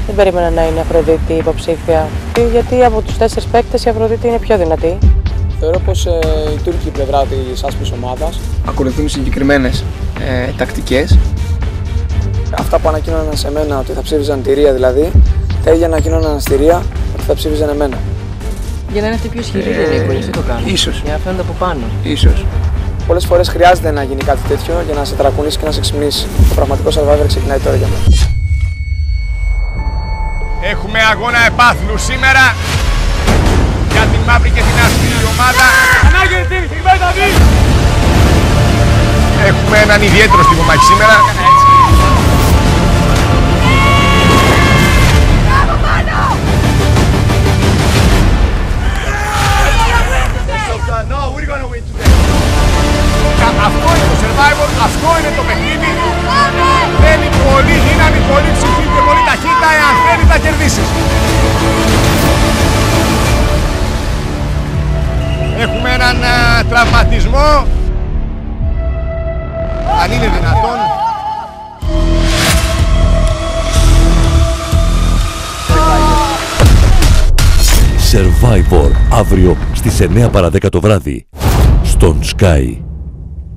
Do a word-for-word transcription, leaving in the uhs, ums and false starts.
Δεν περίμενα να είναι Αφροδίτη υποψήφια. Γιατί από τους τέσσερις παίκτες η Αφροδίτη είναι πιο δυνατή. Θεωρώ πως ε, η τουρκική πλευρά της άσπρης ομάδας ακολουθούν συγκεκριμένες ε, τακτικές. Αυτά που ανακοίνωναν σε μένα ότι θα ψήφιζαν τη Ρία δηλαδή, τα ίδια ανακοίνωναν στη Ρία ότι θα ψήφιζαν εμένα. Για να είναι αυτή πιο ισχυρή, δεν είναι, γι' αυτό το κάνουν. Ίσως. Για να φαίνονται από πάνω. Ίσως. Πολλές φορές χρειάζεται να γίνει κάτι τέτοιο για να σε ταρακουνήσει και να σε ξυπνήσει. Το πραγματικό Survivor ξεκινάει τώρα για μένα. Έχουμε αγώνα επάθλου σήμερα για την μαύρη και την άσπρη ομάδα. Έχουμε έναν ιδιαίτερο στιγμομάχη σήμερα. Αυτό είναι το Survivor, αυτό είναι το παιχνίδι. Θέλει πολύ δύναμη, πολύ ψυχή και πολύ ταχύτητα, εάν θέλει θα κερδίσεις. Έχουμε έναν α, τραυματισμό. Αν είναι δυνατόν. Survivor αύριο στις εννιά παρά δέκα το βράδυ στον Sky.